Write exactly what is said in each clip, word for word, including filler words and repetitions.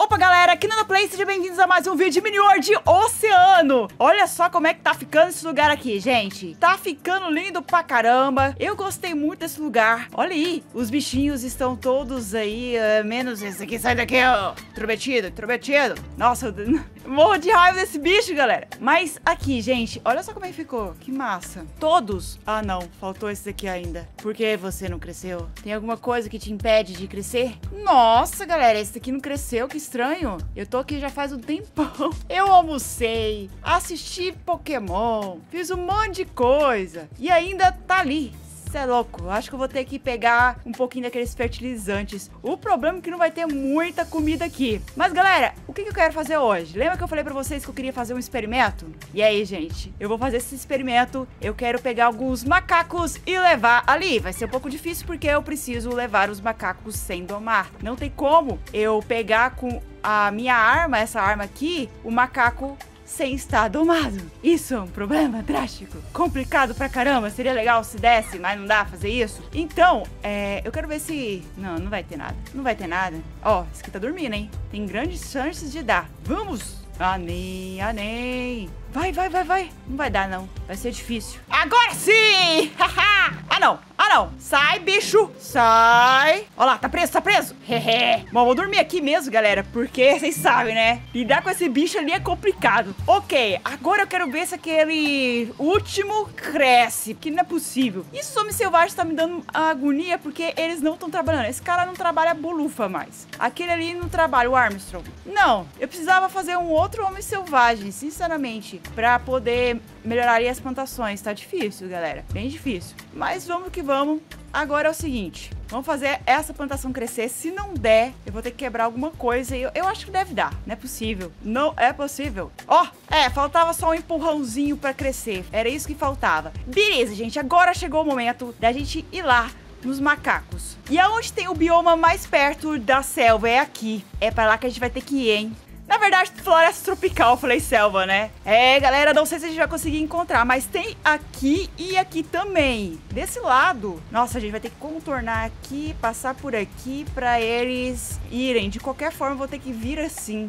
Opa, galera, aqui no Play, sejam bem-vindos a mais um vídeo de Mini World Oceano. Olha só como é que tá ficando esse lugar aqui, gente. Tá ficando lindo pra caramba. Eu gostei muito desse lugar. Olha aí, os bichinhos estão todos aí, uh, menos esse aqui. Sai daqui, ó. Intrometido, intrometido. Nossa, eu morro de raiva desse bicho, galera. Mas aqui, gente, olha só como é que ficou. Que massa. Todos... Ah, não, faltou esse daqui ainda. Por que você não cresceu? Tem alguma coisa que te impede de crescer? Nossa, galera, esse daqui não cresceu, que estranho. Eu tô aqui já faz um tempão. Eu almocei, assisti Pokémon, fiz um monte de coisa e ainda tá ali. Cê é louco, eu acho que eu vou ter que pegar um pouquinho daqueles fertilizantes. O problema é que não vai ter muita comida aqui. Mas galera, o que, que eu quero fazer hoje? Lembra que eu falei pra vocês que eu queria fazer um experimento? E aí, gente, eu vou fazer esse experimento. Eu quero pegar alguns macacos e levar ali. Vai ser um pouco difícil porque eu preciso levar os macacos sem domar. Não tem como eu pegar com a minha arma, essa arma aqui, o macaco sem estar domado. Isso é um problema drástico, complicado pra caramba. Seria legal se desse, mas não dá pra fazer isso. Então, é, eu quero ver se... Não, não vai ter nada. Não vai ter nada. Ó, esse aqui tá dormindo, hein? Tem grandes chances de dar. Vamos! Anem, anem. Vai, vai, vai, vai. Não vai dar, não. Vai ser difícil. Agora sim! Ah, não. Ah, não. Sai, bicho. Sai. Olha lá, tá preso, tá preso. Hehe. Bom, vou dormir aqui mesmo, galera, porque vocês sabem, né? Lidar com esse bicho ali é complicado. Ok, agora eu quero ver se aquele último cresce, porque não é possível. E esse homem selvagem tá me dando agonia porque eles não estão trabalhando. Esse cara não trabalha bolufa mais. Aquele ali não trabalha, o Armstrong. Não, eu precisava fazer um outro homem selvagem, sinceramente, pra poder melhorar ali as plantações. Tá difícil, galera, bem difícil. Mas vamos que vamos. Agora é o seguinte, vamos fazer essa plantação crescer. Se não der, eu vou ter que quebrar alguma coisa. E eu, eu acho que deve dar, não é possível. Não é possível. Ó, oh, é, faltava só um empurrãozinho pra crescer. Era isso que faltava. Beleza, gente, agora chegou o momento da gente ir lá nos macacos. E aonde tem o bioma mais perto da selva é aqui. É pra lá que a gente vai ter que ir, hein? Na verdade, floresta tropical, eu falei selva, né? É, galera, não sei se a gente vai conseguir encontrar, mas tem aqui e aqui também. Desse lado, nossa, a gente vai ter que contornar aqui, passar por aqui pra eles irem. De qualquer forma, eu vou ter que vir assim.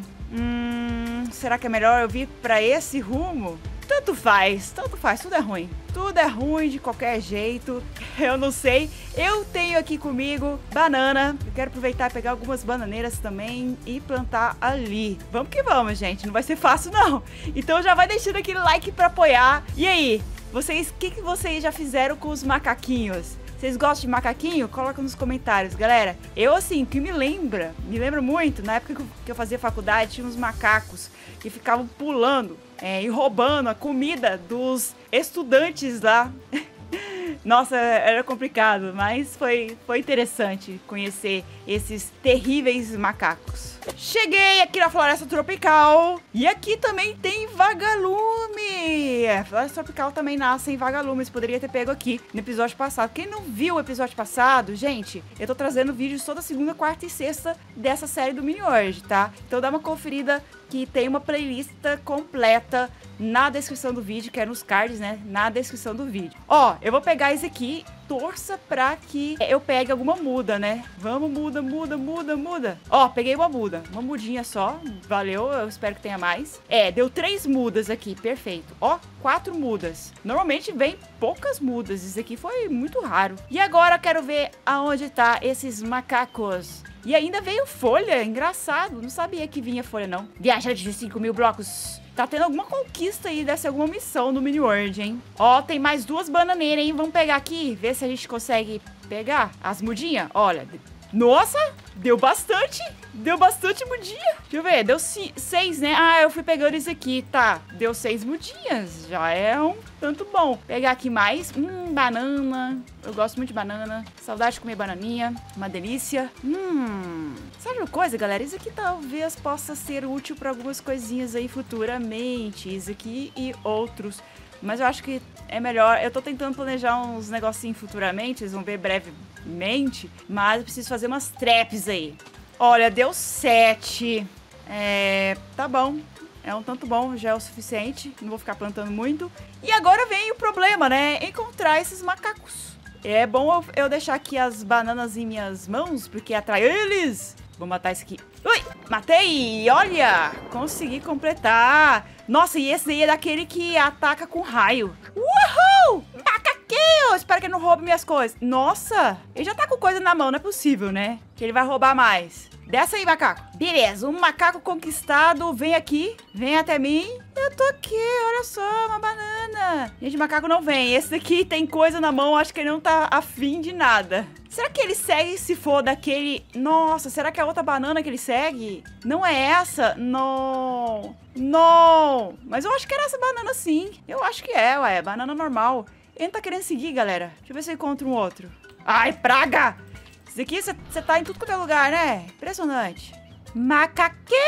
Hum, será que é melhor eu vir pra esse rumo? Tanto faz, tanto faz, tudo é ruim. Tudo é ruim de qualquer jeito, eu não sei. Eu tenho aqui comigo banana. Eu quero aproveitar e pegar algumas bananeiras também e plantar ali. Vamos que vamos, gente, não vai ser fácil não. Então já vai deixando aquele like pra apoiar. E aí, vocês, o que, que vocês já fizeram com os macaquinhos? Vocês gostam de macaquinho? Coloca nos comentários, galera. Eu, assim, que me lembra, me lembra muito, na época que eu fazia faculdade, tinha uns macacos que ficavam pulando é, e roubando a comida dos estudantes lá. Nossa, era complicado, mas foi, foi interessante conhecer esses terríveis macacos. Cheguei aqui na floresta tropical e aqui também tem vagalume. A floresta tropical também nasce em vagalumes, poderia ter pego aqui no episódio passado. Quem não viu o episódio passado, gente, eu tô trazendo vídeos toda segunda, quarta e sexta dessa série do Mini World, tá? Então dá uma conferida que tem uma playlist completa na descrição do vídeo, que é nos cards, né? Na descrição do vídeo. Ó, eu vou pegar esse aqui, torça pra que eu pegue alguma muda, né? Vamos, muda, muda, muda, muda. Ó, peguei uma muda, uma mudinha só, valeu, eu espero que tenha mais. É, deu três mudas aqui, perfeito. Ó, quatro mudas. Normalmente vem poucas mudas, isso aqui foi muito raro. E agora eu quero ver aonde tá esses macacos. E ainda veio folha, engraçado, não sabia que vinha folha não. Viajante de cinco mil blocos. Tá tendo alguma conquista aí, deve ser alguma missão no Mini World, hein? Ó, tem mais duas bananeiras, hein? Vamos pegar aqui, ver se a gente consegue pegar as mudinhas. Olha, nossa, deu bastante. Deu bastante mudinha. Deixa eu ver, deu seis, né? Ah, eu fui pegando isso aqui, tá. Deu seis mudinhas, já é um tanto bom. Pegar aqui mais. Hum, banana. Eu gosto muito de banana. Saudade de comer bananinha. Uma delícia. Hum. Sabe uma coisa, galera? Isso aqui talvez possa ser útil para algumas coisinhas aí futuramente. Isso aqui e outros. Mas eu acho que é melhor. Eu tô tentando planejar uns negocinhos futuramente. Vocês vão ver brevemente. Mas eu preciso fazer umas traps aí. Olha, deu sete. É, tá bom. É um tanto bom, já é o suficiente. Não vou ficar plantando muito. E agora vem o problema, né? Encontrar esses macacos. É bom eu deixar aqui as bananas em minhas mãos, porque atrai eles. Vou matar esse aqui. Ui, matei. Olha, consegui completar. Nossa, e esse daí é daquele que ataca com raio. Uhul! Macaquinho! Espero que ele não roube minhas coisas. Nossa, ele já tá com coisa na mão, não é possível, né? Que ele vai roubar mais. Desce aí, macaco. Beleza, um macaco conquistado. Vem aqui, vem até mim. Eu tô aqui, olha só, uma banana. Gente, macaco não vem. Esse daqui tem coisa na mão, acho que ele não tá afim de nada. Será que ele segue se for daquele... Nossa, será que é outra banana que ele segue? Não é essa? Não. Não. Mas eu acho que era essa banana sim. Eu acho que é, ué. Banana normal. Ele não tá querendo seguir, galera. Deixa eu ver se eu encontro um outro. Ai, praga! Esse aqui, você tá em tudo quanto é lugar, né? Impressionante. Macaquinho!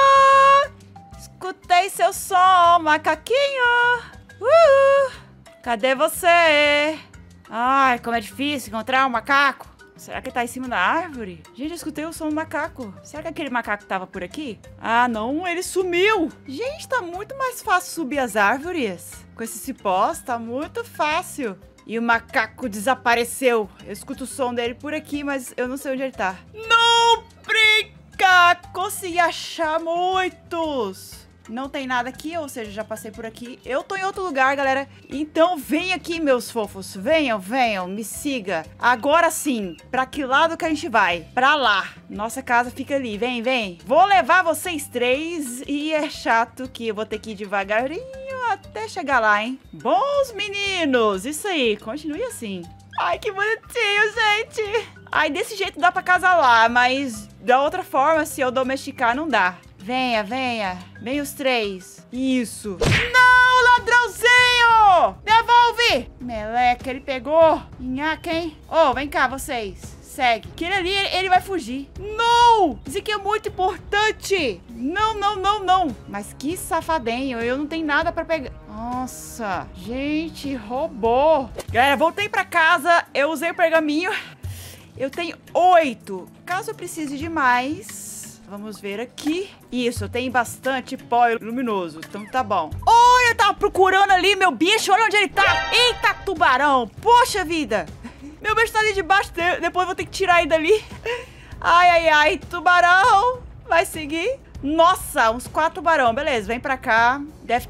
Escutei seu som, macaquinho! Uh! Cadê você? Ai, como é difícil encontrar um macaco. Será que ele tá em cima da árvore? Gente, eu escutei o som do macaco. Será que aquele macaco tava por aqui? Ah, não, ele sumiu. Gente, tá muito mais fácil subir as árvores. Com esse cipós, tá muito fácil. E o macaco desapareceu. Eu escuto o som dele por aqui, mas eu não sei onde ele tá. Não brinca! Consegui achar muitos. Não tem nada aqui, ou seja, já passei por aqui. Eu tô em outro lugar, galera. Então vem aqui, meus fofos. Venham, venham, me siga. Agora sim, pra que lado que a gente vai? Pra lá. Nossa casa fica ali, vem, vem. Vou levar vocês três e é chato que eu vou ter que ir devagarinho até chegar lá, hein? Bons meninos, isso aí, continue assim. Ai, que bonitinho, gente. Ai, desse jeito dá pra casalar, mas da outra forma, se eu domesticar, não dá. Venha, venha. Vem os três. Isso. Não, ladrãozinho! Devolve! Meleca, ele pegou. Nhaca, hein? Ô, oh, vem cá, vocês. Segue. Aquele ali, ele, ele vai fugir. Não! Isso aqui é muito importante. Não, não, não, não. Mas que safadinho. Eu não tenho nada pra pegar. Nossa. Gente, roubou. Galera, voltei pra casa. Eu usei o pergaminho. Eu tenho oito. Caso eu precise de mais... Vamos ver aqui. Isso, tem bastante pó luminoso. Então tá bom. Olha, eu tava procurando ali meu bicho. Olha onde ele tá. Eita, tubarão. Poxa vida. Meu bicho tá ali debaixo. Depois eu vou ter que tirar ele dali. Ai, ai, ai. Tubarão. Vai seguir. Nossa, uns quatro tubarão. Beleza, vem pra cá. Deve...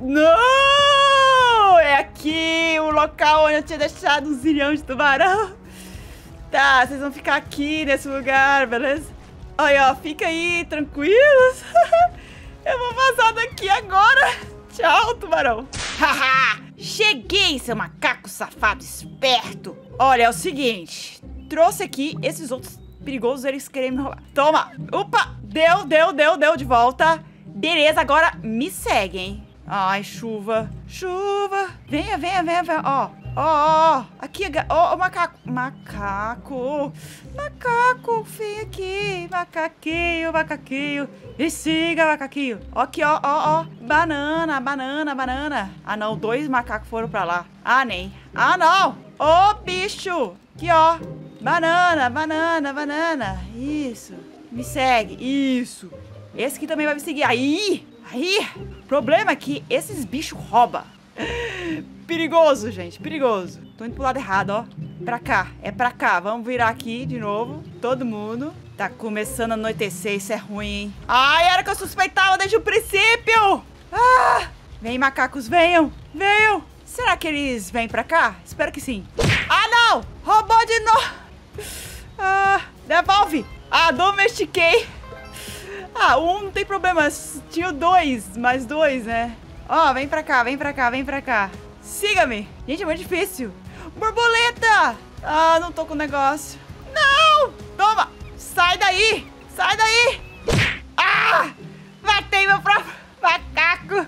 Não! É aqui o local onde eu tinha deixado um zilhão de tubarão. Tá, vocês vão ficar aqui nesse lugar, beleza? Olha, ó, fica aí, tranquilos. Eu vou vazar daqui agora. Tchau, tubarão. Haha, cheguei, seu macaco safado esperto. Olha, é o seguinte. Trouxe aqui esses outros perigosos, eles querem me roubar. Toma. Opa, deu, deu, deu, deu de volta. Beleza, agora me seguem. Ai, chuva. Chuva. Venha, venha, venha, venha. Ó, ó, ó. Aqui, ó, o macaco. Macaco. Macaco, vem aqui. Macaquinho, macaquinho. Me siga, macaquinho. Aqui, ó, ó, ó. Banana, banana, banana. Ah, não. Dois macacos foram pra lá. Ah, nem. Ah, não. Ô, bicho. Aqui, ó. Banana, banana, banana. Isso. Me segue. Isso. Esse aqui também vai me seguir. Aí. Aí. O problema é que esses bichos roubam. Perigoso, gente. Perigoso. Tô indo pro lado errado, ó. Pra cá. É pra cá. Vamos virar aqui de novo. Todo mundo. Tá começando a anoitecer. Isso é ruim, hein? Ai, era que eu suspeitava desde o princípio. Ah! Vem, macacos. Venham. Venham. Será que eles vêm pra cá? Espero que sim. Ah, não! Roubou de novo. Ah, devolve. Ah, domestiquei. Ah, um não tem problema. Tinha dois, mais dois, né? Ó, oh, vem pra cá, vem pra cá, vem pra cá. Siga-me. Gente, é muito difícil. Borboleta! Ah, não tô com o negócio. Não! Toma! Sai daí! Sai daí! Ah! Matei meu próprio macaco!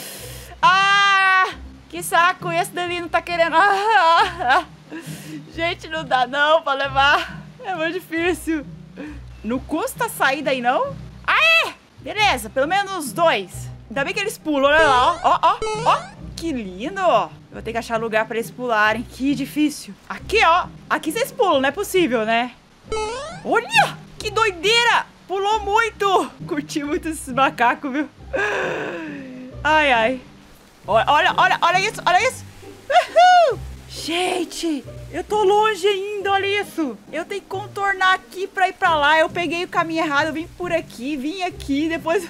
Ah! Que saco! Esse dali não tá querendo... Ah! Gente, não dá não pra levar. É muito difícil. Não custa sair daí, não? Aê! Beleza, pelo menos dois. Ainda bem que eles pulam, olha lá, ó, ó, ó, que lindo, ó. Eu vou ter que achar lugar pra eles pularem, que difícil. Aqui, ó, aqui vocês pulam, não é possível, né? Olha, que doideira, pulou muito. Curti muito esses macacos, viu? Ai, ai. Olha, olha, olha isso, olha isso. Uhul! Gente, eu tô longe ainda, olha isso. Eu tenho que contornar aqui pra ir pra lá. Eu peguei o caminho errado, eu vim por aqui, vim aqui, depois...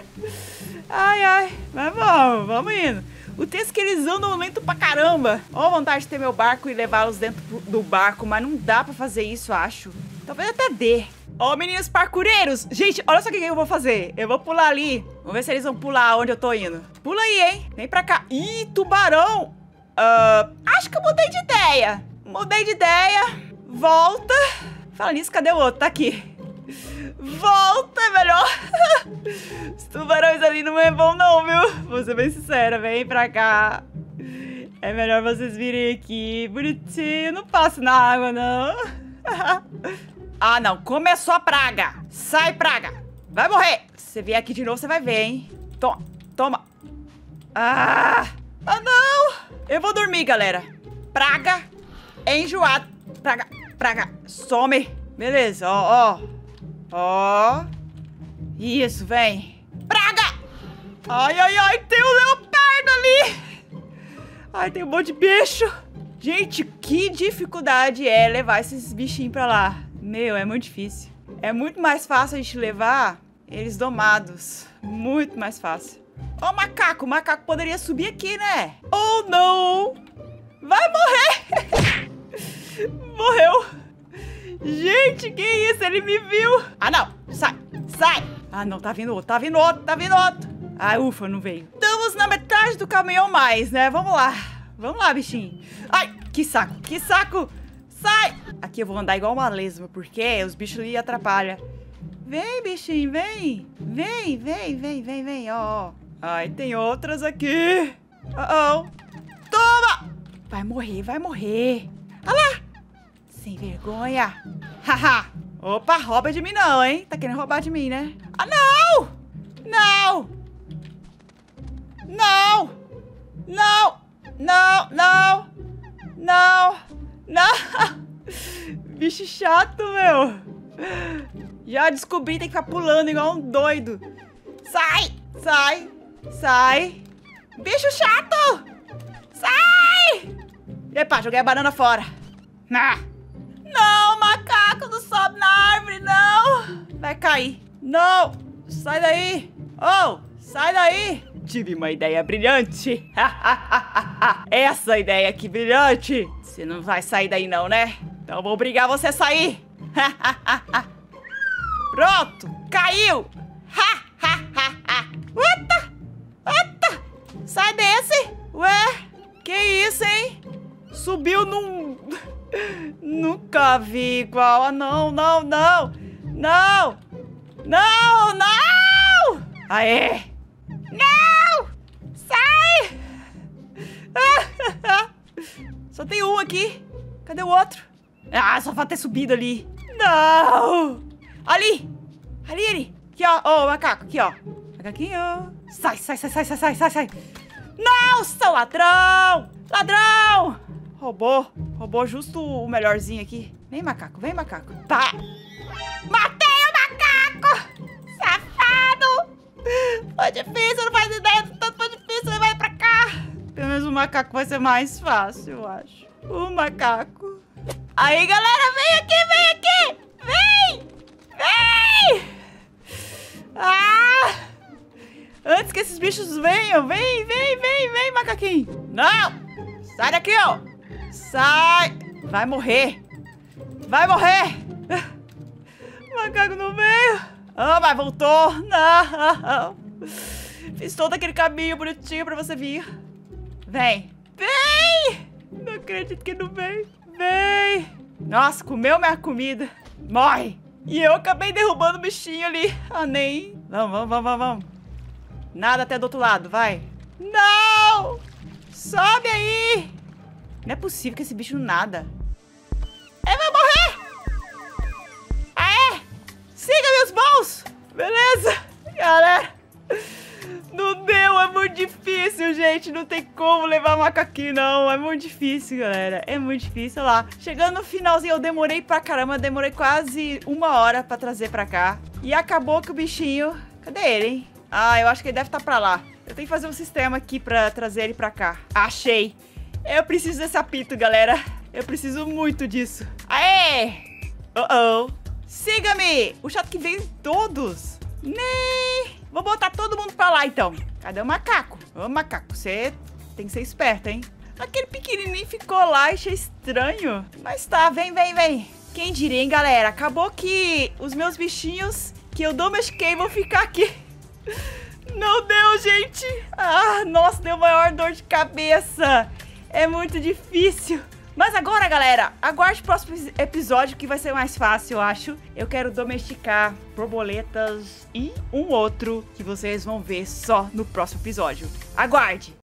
Ai, ai, mas vamos, vamos indo. O texto que eles andam lento pra caramba. Ó, vontade de ter meu barco e levá-los dentro do barco, mas não dá pra fazer isso, acho. Talvez até dê. Ó, meninos parkoureiros. Gente, olha só o que eu vou fazer. Eu vou pular ali. Vamos ver se eles vão pular onde eu tô indo. Pula aí, hein? Vem pra cá. Ih, tubarão. Uh, acho que eu mudei de ideia. Mudei de ideia. Volta. Fala nisso, cadê o outro? Tá aqui. Volta, é melhor. Os tubarões ali não é bom não, viu? Vou ser bem sincera, vem pra cá. É melhor vocês virem aqui. Bonitinho, não passo na água, não. Ah, não, começou a praga. Sai, praga. Vai morrer. Se você vier aqui de novo, você vai ver, hein? Toma, toma. Ah, ah não. Eu vou dormir, galera. Praga, enjoado. Praga, praga, some. Beleza, ó, ó. Ó. Isso, vem. Praga! Ai, ai, ai, tem um leopardo ali. Ai, tem um monte de bicho. Gente, que dificuldade é levar esses bichinhos pra lá. Meu, é muito difícil. É muito mais fácil a gente levar eles domados. Muito mais fácil. Ó, o macaco. O macaco poderia subir aqui, né? Oh, não. Vai morrer. Morreu. Gente, que isso? Ele me viu. Ah, não. Sai. Sai. Ah, não. Tá vindo outro. Tá vindo outro. Tá vindo outro. Ai, ufa, não veio. Estamos na metade do caminhão mais, né? Vamos lá. Vamos lá, bichinho. Ai, que saco. Que saco. Sai. Aqui eu vou andar igual uma lesma, porque os bichos ali atrapalham. Vem, bichinho. Vem. Vem, vem, vem, vem, vem. Ó, ó. Ai, tem outras aqui. Oh, oh. Toma. Vai morrer, vai morrer. Olha lá. Sem vergonha. Haha. Opa, rouba de mim não, hein? Tá querendo roubar de mim, né? Ah, não! Não! Não! Não! Não! Não! Não! Não! Bicho chato, meu. Já descobri, tem que ficar pulando igual um doido. Sai! Sai! Sai! Bicho chato! Sai! Epa, joguei a banana fora. Ah. Não, macaco, não sobe na árvore, não. Vai cair. Não, sai daí. Oh, sai daí. Tive uma ideia brilhante. Essa ideia aqui brilhante. Você não vai sair daí não, né? Então eu vou obrigar você a sair. Pronto, caiu. Uita, uita. Sai desse. Ué, que isso, hein? Subiu num... Nunca vi igual. Ah, não, não, não. Não. Não, não. Aê. Não. Sai. Só tem um aqui. Cadê o outro? Ah, só falta ter subido ali. Não. Ali. Ali ele. Aqui, ó. Ô, oh, macaco. Aqui, ó. Macaquinho. Sai, sai, sai, sai, sai, sai, sai. Não, seu ladrão. Ladrão. Roubou. Roubou justo o melhorzinho aqui. Vem, macaco. Vem, macaco. Tá. Matei o macaco. Safado. Foi difícil. Não faz ideia do tanto foi difícil. Ele vai pra cá. Pelo menos o macaco vai ser mais fácil, eu acho. O macaco. Aí, galera. Vem aqui, vem aqui. Vem. Vem. Ah. Antes que esses bichos venham. Vem, vem, vem, vem, macaquinho. Não. Sai daqui, ó. Sai! Vai morrer! Vai morrer! O macaco não veio! Ah, mas voltou! Não! Fiz todo aquele caminho bonitinho pra você vir. Vem! Vem! Não acredito que não veio! Vem! Nossa, comeu minha comida! Morre! E eu acabei derrubando o bichinho ali! Ah, nem! Vamos, vamos, vamos, vamos, vamos! Nada até do outro lado, vai! Não! Sobe aí! Não é possível que esse bicho não nada. Ele vai morrer! Aê! Siga meus bons! Beleza? Galera, não deu, é muito difícil, gente. Não tem como levar macaquinho, não. É muito difícil, galera. É muito difícil, olha lá. Chegando no finalzinho, eu demorei pra caramba. Demorei quase uma hora pra trazer pra cá. E acabou que o bichinho... Cadê ele, hein? Ah, eu acho que ele deve estar pra lá. Eu tenho que fazer um sistema aqui pra trazer ele pra cá. Achei! Eu preciso desse apito, galera. Eu preciso muito disso. Aê! Oh, oh. Siga-me! O chato que veio em todos. Né? Vou botar todo mundo pra lá, então. Cadê o macaco? Ô, macaco, você tem que ser esperto, hein? Aquele pequenininho ficou lá, achei estranho. Mas tá, vem, vem, vem. Quem diria, hein, galera? Acabou que os meus bichinhos que eu domestiquei vão ficar aqui. Não deu, gente. Ah, nossa, deu maior dor de cabeça. É muito difícil. Mas agora, galera, aguarde o próximo episódio que vai ser mais fácil, eu acho. Eu quero domesticar borboletas e um outro que vocês vão ver só no próximo episódio. Aguarde!